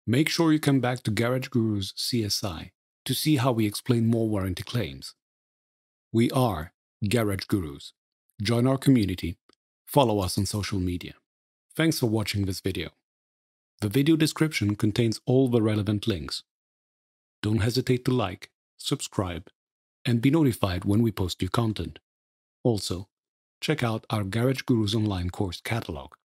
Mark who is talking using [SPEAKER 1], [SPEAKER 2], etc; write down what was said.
[SPEAKER 1] Make sure you come back to Garage Guru's CSI to see how we explain more warranty claims. We are Garage Gurus. Join our community. Follow us on social media. Thanks for watching this video. The video description contains all the relevant links. Don't hesitate to like, subscribe, and be notified when we post new content. Also, check out our Garage Gurus online course catalog.